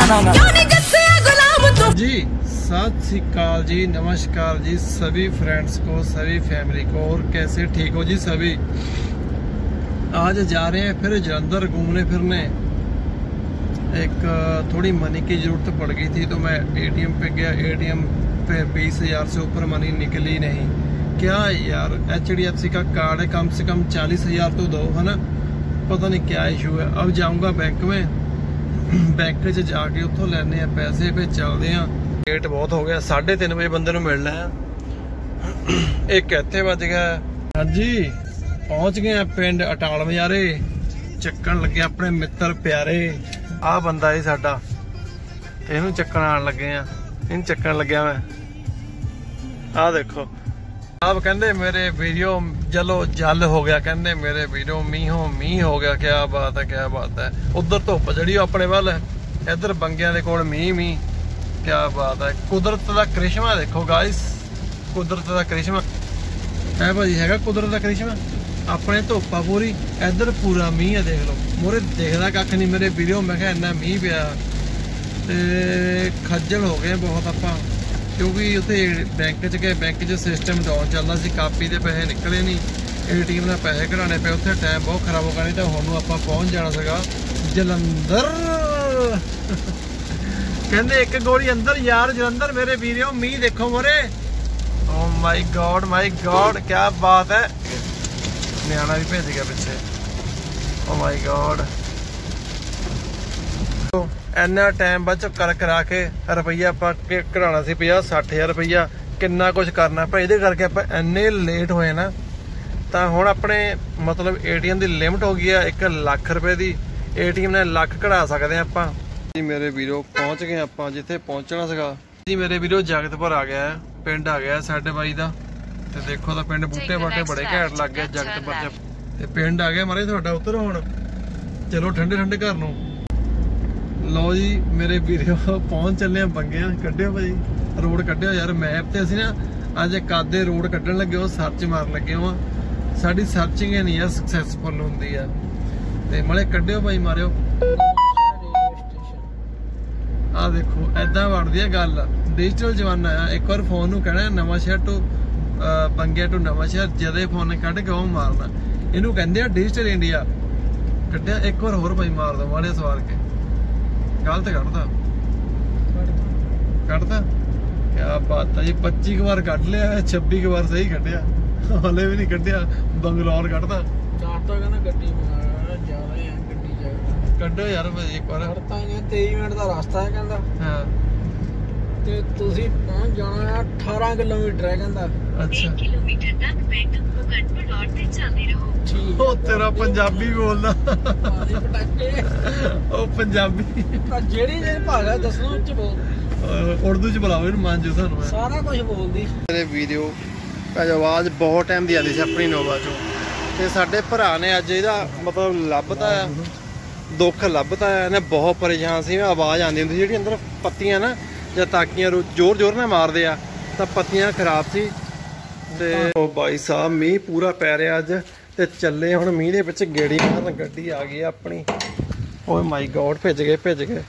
जी सत श्री अकाल जी, नमस्कार जी सभी फ्रेंड्स को, सभी फैमिली को। और कैसे ठीक हो जी सभी? आज जा रहे हैं फिर जलंधर घूमने फिरने। एक थोड़ी मनी की ज़रूरत पड़ गई थी तो मैं एटीएम पे गया। एटीएम पे 20,000 से ऊपर मनी निकली नहीं। क्या यार, HDFC का कार्ड है, कम से कम 40,000 तो दो, है ना। पता नहीं क्या इशू है। अब जाऊंगा बैंक में, बैंक च जाके उतों लेने पैसे, पे चलते हैं। लेट बहुत हो गया, 3:30 बजे बंदे नूं मिलना है। एक इत्थे बज गया। हाँ जी, पहुंच गए पिंड अटाल मजारे। ਚੱਕਣ ਲੱਗੇ अपने मित्र प्यारे। आ बंदा ही साडा, ਇਹਨੂੰ ਚੱਕਣ ਆਣ ਲੱਗੇ ਆ। ਇਹਨੂੰ ਚੱਕਣ ਲੱਗਿਆ मैं। आ देखो, आप कहते मेरे वीडियो जलो जल हो गया, कहते मेरे वीडियो मीह हो गया। क्या बात है, क्या बात है। उधर धुप जड़ी अपने वाल है, इधर बंगिया के कोल मीह। क्या बात है। कुदरत का करिश्मा देखो गाइस, कुदरत का करिश्मा है भाई, है कुदरत का करिश्मा। अपने धुप्पा पूरी, इधर पूरा मीह है। देख लो मोरे देखदा कख नहीं मेरे वीडियो। मैं क्या इन्ना मीह पिया ते खज्जल हो गए बहुत आपां, क्योंकि उत्थे बैंक च गए, बैंक च सिस्टम डाउन चलदा सी, कापी दे पैसे निकले नहीं, एटीएम नाल पैसे कढाने पे, उत्थे टाइम बहुत खराब हो गया। नहीं तो हुण आपां पहुंच जाना सीगा जलंधर। कहंदे एक गोली अंदर यार जलंधर। मेरे वीडियो मीह देखो मोरे। Oh my god, my god, क्या बात है। न्याणा भी भेज गया पिछे। ओ माय गॉड, इन्ना टाइम बच कर करा के रुपया आप कढ़ाना सी 50-60 हज़ार रुपया। किन्ना कुछ करना पर ये करके आप इन्ने लेट होए ना। तो हुण अपने मतलब एटीएम की लिमिट हो गई है 1 लाख रुपए की। एटीएम ने लाख कढ़ा सकते हैं आप जी। मेरे वीडियो पहुँच गए आप जिथे पहुँचना सीगा जी। मेरे वीडियो जगतपुर आ गया है, पिंड आ गया साडे बाई का। तो देखो तो पिंड बूटे बाटे बड़े घैंट लग गए जगतपुर च। पिंड आ गया मारे थोड़ा उतर। हुण चलो ठंडे ठंडे घर नूं। लो जी मेरे वीडियो पहुंच चले बंगिया। कड्डियो भाई रोड, कड्डियो यार मैप ते। असीं ना अज एक आधे रोड कड्ढण लगे हो, सर्च मारन लगे हो। साडी सर्चिंग ही नहीं है सक्सैसफुल हुंदी है। ते मले कड्डियो भाई मारियो। आ देखो ऐदां बनदी है गल। डिजिटल जमाना है। एक बार फोन नूं कहना नवां शहर टू बंगिया टू नवां शहर, जदे फोन कढ़ के वो मारना। इनू कहंदे आ डिजिटल इंडिया। कड्डिया एक बार होर भाई मार दो माड़े सवार के। गलत कढ़ता क्या बात है जी। 25 बार कढ़ लिया, 26 बार सही कढ़िया, हले भी नहीं कढ़िया। बंगलौर कढ़ता कड्डो यार भाई एक बार। 23 मिनट का रास्ता है कहंदा। हाँ ते तुसीं पहुंच जाना है 18 किलोमीटर है कहंदा। अच्छा 1 किलोमीटर तक बैंक मुकद्दर रोड ते चलते रहो। ओ तेरा पंजाबी बोलदा पटाके ओ पंजाबी जेड़ी जे भाषा दसनो उच बोल। उर्दू च बुलाओ इनू मान जो सानू सारा कुछ बोलदी। मेरे वीडियो आवाज़ बहुत टाइम दी आती सी अपनी नोवा चों। ते साडे भरा ने अज इहदा मतलब लभदा है, दुख लभदा है। इन्हें बहुत परेशान सी। आवाज़ आती हुंदी जेहड़ी अंदर पत्तियां ना ਜਾਂ ਤਾਕੀਆਂ जोर जोर ਨਾਲ मारदे आ ਤਾਂ पत्तियां खराब सी। ਤੇ ਉਹ भाई साहब मीह पूरा पै रहा अज। ਤੇ ਚੱਲੇ ਹੁਣ ਮੀਂਹ ਦੇ ਵਿੱਚ ਗੇੜੀ ਮਾਰਨ। ਗੱਡੀ ਆ ਗਈ ਆਪਣੀ। ਓਏ ਮਾਈ ਗॉड, ਭਿੱਜ ਗਏ।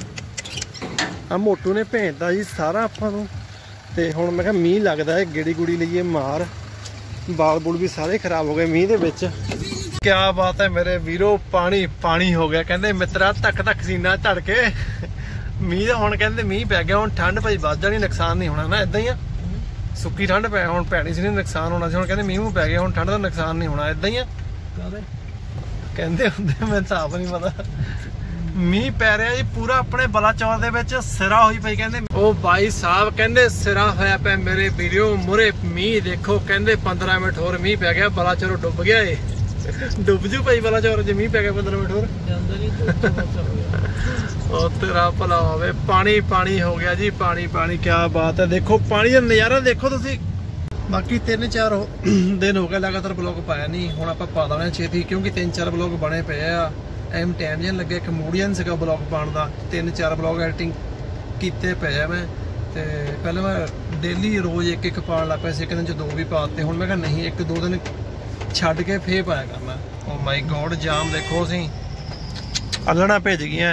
ਆ ਮੋਟੂ ਨੇ ਭੇਜਦਾ ਜੀ ਸਾਰਾ ਆਪਾਂ ਨੂੰ। ਤੇ ਹੁਣ ਮੈਂ ਕਿਹਾ ਮੀਂਹ ਲੱਗਦਾ ਹੈ, ਗੇੜੀ ਗੁੜੀ ਲਈਏ ਮਾਰ। ਬਾਲ ਬੁਲ ਵੀ ਸਾਰੇ ਖਰਾਬ ਹੋ ਗਏ ਮੀਂਹ ਦੇ ਵਿੱਚ। क्या बात है मेरे वीरो, पानी पानी हो गया। कहते मित्रा धक धक सीना धड़ के। मीह हुण कहते मीह पै गया। हुण ठंड भाई वध जानी, नुकसान नहीं होना ना। इदा ही आ सुक्की ठंड पै हुण पैनी सी, नुकसान होना सी। हुण कहते मीह पै गया, हुण ठंड का नुकसान नहीं होना। इदा ही आ कहते हुंदे, मैं तो आप नहीं पता। मीह पै रहा जी पूरा अपने बलाचौर दे विच सिरा होई पई। कहते ओ भाई साहब कहते सिरा होया पे मेरे वीडियो मुरे मीह देखो। कहते 15 मिनट होर मीह पै गया, बलाचौर डुब गया। डुब जू भाई बलाचौर च मीह पै गया 15 मिनट होर। तेरा भला होवे। पानी पानी हो गया जी, पानी पानी। क्या बात है, देखो पानी का नज़ारा देखो तुसी। बाकी 3-4 दिन हो गए लगातार ब्लॉग पाया नहीं। हुण आपां पा देना छेती, क्योंकि 3-4 ब्लॉग बने पे आ। टाइम जिहा लगे, एक मूडियन सीगा ब्लॉग पाउण दा। 3-4 ब्लॉग एडिटिंग कीते पे आ मैं। ते पहले मैं डेली रोज़ एक पाउण लग पिया सी, एक दिन च 2 भी पाते। हुण मैं कहा नहीं, 1-2 दिन छड्ड के फिर पाया करना। ओ माई गॉड, जाम देखो असीं अल्लड़ा भेज गई।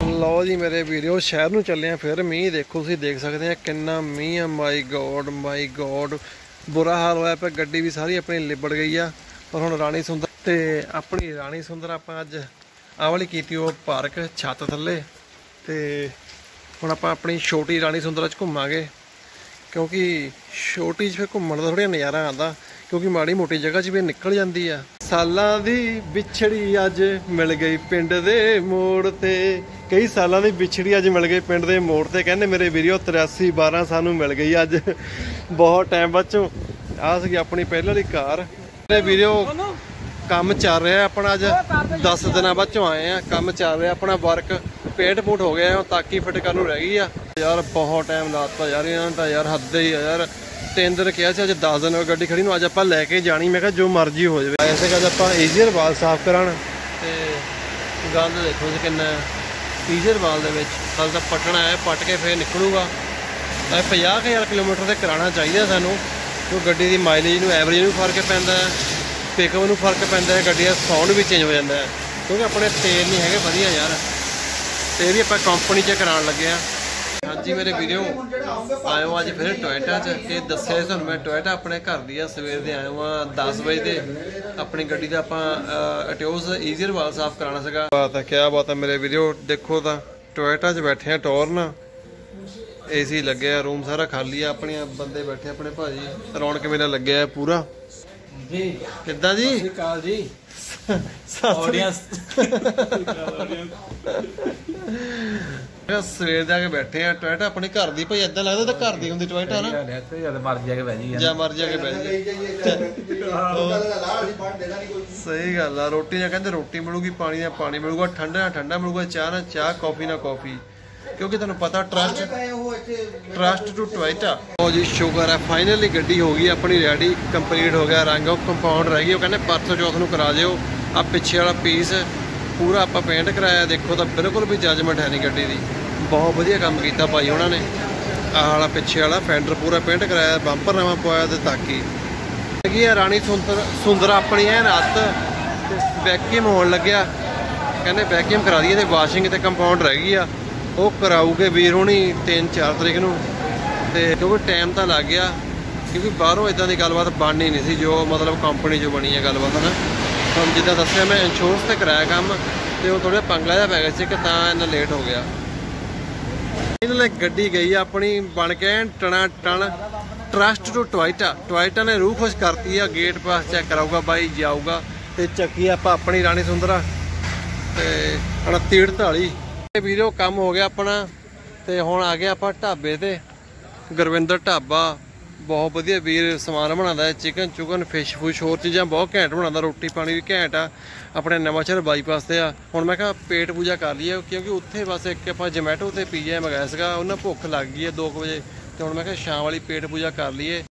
ਲਓ ਜੀ ਮੇਰੇ ਵੀਡੀਓ ਸ਼ਹਿਰ ਨੂੰ ਚੱਲੇ ਆ ਫਿਰ। ਮੀਂਹ ਦੇਖੋ ਤੁਸੀਂ ਦੇਖ ਸਕਦੇ ਆ ਕਿੰਨਾ ਮੀਂਹ ਆ। ਮਾਈ ਗੋਡ ਬੁਰਾ ਹਾਲ ਹੋਇਆ ਪਿਆ। ਗੱਡੀ ਵੀ ਸਾਰੀ ਆਪਣੀ ਲਿਬੜ ਗਈ ਆ। ਪਰ ਹੁਣ ਰਾਣੀ ਸੁੰਦਰ ਤੇ ਆਪਣੀ ਰਾਣੀ ਸੁੰਦਰ ਆਪਾਂ ਅੱਜ ਆਹ ਵਾਲੀ ਕੀਤੀ ਉਹ ਪਾਰਕ ਛੱਤ ਥੱਲੇ। ਤੇ ਹੁਣ ਆਪਾਂ ਆਪਣੀ ਛੋਟੀ ਰਾਣੀ ਸੁੰਦਰ 'ਚ ਘੁੰਮਾਂਗੇ ਕਿਉਂਕਿ ਛੋਟੀ 'ਚ ਫਿਰ ਘੁੰਮਣ ਦਾ ਥੋੜ੍ਹਾ ਨਜ਼ਾਰਾ ਆਉਂਦਾ ਕਿਉਂਕਿ ਮਾੜੀ ਮੋਟੀ ਜਗ੍ਹਾ 'ਚ ਵੀ ਨਿਕਲ ਜਾਂਦੀ ਆ। ਸਾਲਾਂ ਦੀ ਵਿਛੜੀ ਅੱਜ ਮਿਲ ਗਈ ਪਿੰਡ ਦੇ ਮੋੜ ਤੇ। ਕਈ ਸਾਲਾਂ ਦੀ ਵਿਛੜੀ ਅੱਜ ਮਿਲ ਗਈ ਪਿੰਡ ਦੇ ਮੋੜ ਤੇ। ਕਹਿੰਦੇ ਮੇਰੇ ਵੀਡੀਓ 8312 ਸਾਨੂੰ ਮਿਲ ਗਈ ਅੱਜ ਬਹੁਤ ਟਾਈਮ ਬਾਅਦ। ਆਹ ਸੀ ਆਪਣੀ ਪਹਿਲਾਂ ਵਾਲੀ ਕਾਰ। ਮੇਰੇ ਵੀਡੀਓ ਕੰਮ ਚੱਲ ਰਿਹਾ ਆਪਣਾ। ਅੱਜ 10 ਦਿਨਾਂ ਬਾਅਦ ਚੋਂ ਆਏ ਆ। ਕੰਮ ਚੱਲ ਰਿਹਾ ਆਪਣਾ ਵਰਕ। ਪੇਂਟ ਪੂਟ ਹੋ ਗਿਆ ਤਾਕੀ ਫਿੱਟ ਕਰਨ ਨੂੰ ਰਹਿ ਗਈ ਆ ਯਾਰ। ਬਹੁਤ ਟਾਈਮ ਲਾਤਾ ਯਾਰ ਇਹਨਾਂ ਨੇ ਤਾਂ ਯਾਰ ਹੱਦ ਹੀ ਆ ਯਾਰ। 3 ਦਿਨ ਕਿਹਾ ਸੀ ਅੱਜ 10 ਦਿਨ ਹੋ ਗੱਡੀ ਖੜੀ ਨੂੰ। ਅੱਜ ਆਪਾਂ ਲੈ ਕੇ ਜਾਣੀ। ਮੈਂ ਕਿਹਾ ਜੋ ਮਰਜ਼ੀ ਹੋ ਜਾਵੇ। ਐਸੇ ਕਿ ਅੱਜ ਆਪਾਂ ਈਜ਼ੀਅਰ ਵਾਲ ਸਾਫ਼ ਕਰਾਉਣ ਤੇ ਗੰਦ ਦੇਖੋ ਜੀ ਕਿੰਨਾ ਈਜ਼ੀਅਰ ਵਾਲ ਦੇ ਵਿੱਚ। ਕੱਲ ਤਾਂ ਪੱਟਣਾ ਹੈ ਪੱਟ ਕੇ ਫੇਰ ਨਿਕਲੂਗਾ। 50,000 ਕਿਲੋਮੀਟਰ ਤੇ ਕਰਾਉਣਾ ਚਾਹੀਦਾ ਸਾਨੂੰ ਕਿਉਂਕਿ ਗੱਡੀ ਦੀ ਮਾਈਲੇਜ ਨੂੰ ਐਵਰੇਜ ਨੂੰ ਫਰਕ ਪੈਂਦਾ ਹੈ, ਪਿਕਅਪ ਨੂੰ ਫਰਕ ਪੈਂਦਾ ਹੈ, ਗੱਡੀ ਦਾ ਸਾਊਂਡ ਵੀ ਚੇਂਜ ਹੋ ਜਾਂਦਾ ਹੈ ਕਿਉਂਕਿ ਆਪਣੇ ਤੇਲ ਨਹੀਂ ਹੈਗੇ ਵਧੀਆ ਯਾਰ। ਤੇ ਇਹ ਵੀ ਆਪਾਂ ਕੰਪਨੀ 'ਚ ਕਰਾਉਣ ਲੱਗੇ ਆ। ਹਾਂਜੀ ਮੇਰੇ ਵੀਡੀਓ ਆਇਓ ਅੱਜ ਫਿਰ ਟੋਇਟਾ 'ਚ। ਇਹ ਦੱਸਿਆ ਸੀ ਤੁਹਾਨੂੰ ਮੈਂ ਟੋਇਟਾ ਆਪਣੇ ਘਰ ਦੀ ਆ। ਸਵੇਰ ਦੇ ਆਏ ਹਾਂ 10 ਵਜੇ ਦੇ। ਆਪਣੀ ਗੱਡੀ ਦਾ ਆਪਾਂ ਅਟਿਓਸ ਈਜ਼ੀਅਰ ਵਾਲ ਸਾਫ਼ ਕਰਾਉਣਾ ਸੀਗਾ। ਬਾਤ ਹੈ ਕਿਆ ਬਾਤ ਹੈ ਮੇਰੇ ਵੀਡੀਓ। ਦੇਖੋ ਤਾਂ ਟੋਇਟਾ 'ਚ ਬੈਠੇ ਆ ਟੋਰਨ। ਏਸੀ ਲੱਗਿਆ ਰੂਮ ਸਾਰਾ ਖਾਲੀ ਆ। ਆਪਣੇ ਬੰਦੇ ਬੈਠੇ ਆਪਣੇ ਭਾਜੀ। ਰੌਣਕ ਮੇਲਾ ਲੱਗਿਆ ਪੂਰਾ ਜੀ। ਕਿੱਦਾਂ ਜੀ? ਸਤਿ ਸ਼੍ਰੀ ਅਕਾਲ ਜੀ ਆਡੀਅנס। ਸਵੇਰ ਦੇ ਆ ਕੇ ਬੈਠੇ ਆ। ਟੋਇਟਾ ਆਪਣੇ ਘਰ ਦੀ ਭਾਈ ਏਦਾਂ ਲੱਗਦਾ ਤਾਂ ਘਰ ਦੀ ਹੁੰਦੀ ਟੋਇਟਾ ਨਾ। ਜਦ ਮਰਜ਼ੀ ਆ ਕੇ ਬਹਿ ਜੀ ਜਾਂ ਮਰਜ਼ੀ ਆ ਕੇ ਬਹਿ ਜੀ। ਸਹੀ ਗੱਲ ਆ। ਰੋਟੀ ਨਾਲ ਕਹਿੰਦੇ ਰੋਟੀ ਮਿਲੂਗੀ, ਪਾਣੀ ਨਾਲ ਪਾਣੀ ਮਿਲੂਗਾ, ਠੰਡਾ ਨਾਲ ਠੰਡਾ ਮਿਲੂਗਾ, ਚਾਹ ਨਾਲ ਚਾਹ, ਕਾਫੀ ਨਾਲ ਕਾਫੀ। ਕਿਉਂਕਿ ਤੁਹਾਨੂੰ ਪਤਾ ਟਰਸਟ ਟੂ ਟੋਇਟਾ। ਉਹ ਜੀ ਸ਼ੁਕਰ ਹੈ ਫਾਈਨਲੀ ਗੱਡੀ ਹੋ ਗਈ ਆਪਣੀ ਰੈਡੀ। ਕੰਪਲੀਟ ਹੋ ਗਿਆ ਰੰਗ। ਉਹ ਕੰਪਾਊਂਡ ਰਹਿ ਗਈ। ਉਹ ਕਹਿੰਦੇ ਪਰਸੋਂ ਚੌਥ ਨੂੰ ਕਰਾ ਦਿਓ। ਆ ਪਿੱਛੇ ਵਾਲਾ ਪੀਸ ਪੂਰਾ ਆਪਾਂ ਪੇਂਟ ਕਰਾਇਆ। ਦੇਖੋ ਤਾਂ ਬਿਲਕੁਲ ਵੀ ਜੱਜਮੈਂਟ ਹੈ ਨਹੀਂ ਗੱਡੀ ਦੀ। ਬਹੁਤ ਵਧੀਆ ਕੰਮ ਕੀਤਾ ਭਾਈ ਉਹਨਾਂ ਨੇ। ਆਹ ਵਾਲਾ ਪਿੱਛੇ ਵਾਲਾ ਫੈਂਡਰ ਪੂਰਾ ਪੇਂਟ ਕਰਾਇਆ, ਬੰਪਰ ਨਵਾਂ ਪਵਾਇਆ ਤੇ ਤਾਕੀ ਹੈਗੀ ਆ। ਰਾਣੀ ਸੁੰਦਰ ਆਪਣੀ ਐਨ ਰਾਤ ਵੈਕਿਊਮ ਹੋਣ ਲੱਗਿਆ। ਕਹਿੰਦੇ ਵੈਕਿਊਮ ਕਰਾ ਦਈਏ ਤੇ ਵਾਸ਼ਿੰਗ ਤੇ ਕੰਪਾਊਂਡ ਰਹਿ ਗਈ ਆ। ਉਹ ਕਰਾਊਗੇ ਵੀਰ ਹੋਣੀ 3-4 ਤਰੀਕ ਨੂੰ। ਤੇ ਕਿਉਂਕਿ ਟਾਈਮ ਤਾਂ ਲੱਗ ਗਿਆ ਕਿਉਂਕਿ ਬਾਹਰੋਂ ਇਦਾਂ ਦੀ ਗੱਲਬਾਤ ਬਣਨੀ ਨਹੀਂ ਸੀ ਜੋ ਮਤਲਬ ਕੰਪਨੀ 'ਚੋਂ ਬਣੀ ਹੈ ਗੱਲਬਾਤ ਨਾ। ਹੁਣ ਜਿੱਦਾਂ ਦੱਸਿਆ ਮੈਂ ਇੰਸ਼ੋਰੈਂਸ ਤੇ ਕਰਾਇਆ ਕੰਮ ਤੇ ਉਹ ਥੋੜਾ ਪੰਗਾ ਜਿਹਾ ਪੈ ਗਿਆ ਸੀ ਕਿ ਤਾਂ ਇੰਨਾ ਲੇਟ ਹੋ ਗਿਆ। ਇਹਨਾਂ ਲਈ ਗੱਡੀ ਗਈ ਆਪਣੀ ਬਣ ਕੇ ਟਣਾ ਟਣ। Trust to Toyota. ਟੋਇਟਾ ਨੇ ਰੂਹ ਖੁਸ਼ ਕਰਤੀ ਆ। ਗੇਟ ਪਾਸ ਚੈੱਕ ਕਰਾਊਗਾ ਬਾਈ ਜਾਊਗਾ। ਤੇ ਚੱਕੀ ਆਪਾਂ ਆਪਣੀ ਰਾਣੀ ਸੁੰਦਰਾ ਤੇ 2948 ਵੀਡੀਓ ਕੰਮ ਹੋ ਗਿਆ ਆਪਣਾ। ਤੇ ਹੁਣ ਆ ਗਿਆ ਆਪਾਂ ਢਾਬੇ ਤੇ। ਗੁਰਵਿੰਦਰ ਢਾਬਾ ਬਹੁਤ ਵਧੀਆ ਵੀਰ ਸਮਾਨ ਬਣਾਉਂਦਾ ਹੈ। ਚਿਕਨ ਚੁਕਨ ਫਿਸ਼ ਫੁਸ਼ ਹੋਰ ਚੀਜ਼ਾਂ ਬਹੁਤ ਘੈਂਟ ਬਣਾਉਂਦਾ। ਰੋਟੀ ਪਾਣੀ ਵੀ ਘੈਂਟ ਆ। ਆਪਣੇ ਨਵਾਂਸ਼ਹਿਰ ਬਾਈਪਾਸ ਤੇ ਆ। ਹੁਣ ਮੈਂ ਕਿਹਾ ਪੇਟ ਪੂਜਾ ਕਰ ਲਈਏ ਕਿਉਂਕਿ ਉੱਥੇ ਬਸ ਇੱਕ ਆਪਾਂ ਜਮੈਟੋ ਤੇ ਪੀਜ਼ਾ ਮੰਗਾਇਆ ਸੀਗਾ। ਉਹਨਾਂ ਭੁੱਖ ਲੱਗ ਗਈ ਹੈ 2 ਵਜੇ। ਤੇ ਹੁਣ ਮੈਂ ਕਿਹਾ ਸ਼ਾਮ ਵਾਲੀ ਪੇਟ ਪੂਜਾ ਕਰ ਲਈਏ।